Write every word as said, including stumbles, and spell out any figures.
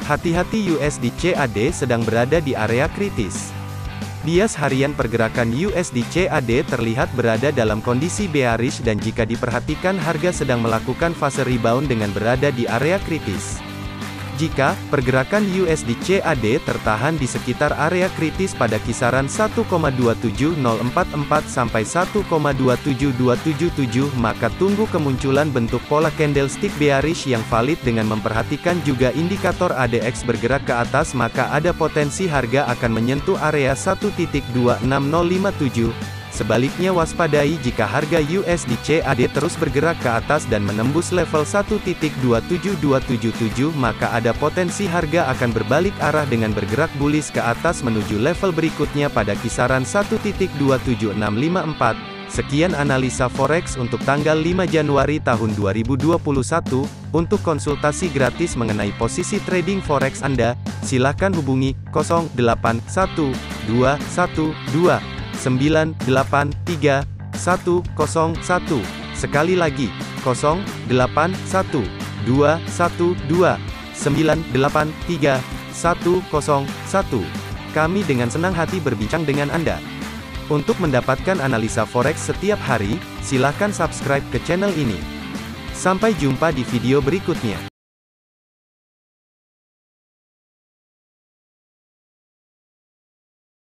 Hati-hati, U S D C A D sedang berada di area kritis. Bias harian pergerakan U S D C A D terlihat berada dalam kondisi bearish dan jika diperhatikan harga sedang melakukan fase rebound dengan berada di area kritis. Jika pergerakan U S D C A D tertahan di sekitar area kritis pada kisaran satu koma dua tujuh nol empat empat sampai satu koma dua tujuh dua tujuh tujuh, maka tunggu kemunculan bentuk pola candlestick bearish yang valid dengan memperhatikan juga indikator A D X bergerak ke atas, maka ada potensi harga akan menyentuh area satu titik dua enam nol lima tujuh. Sebaliknya waspadai jika harga U S D C A D terus bergerak ke atas dan menembus level satu titik dua tujuh dua tujuh tujuh, maka ada potensi harga akan berbalik arah dengan bergerak bullish ke atas menuju level berikutnya pada kisaran satu titik dua tujuh enam lima empat. Sekian analisa forex untuk tanggal lima Januari tahun dua ribu dua puluh satu. Untuk konsultasi gratis mengenai posisi trading forex Anda, silakan hubungi nol delapan satu dua satu dua sembilan delapan tiga satu nol satu. Sekali lagi, nol delapan satu dua satu dua sembilan delapan tiga satu nol satu. Kami dengan senang hati berbincang dengan Anda. Untuk mendapatkan analisa forex setiap hari, silakan subscribe ke channel ini. Sampai jumpa di video berikutnya.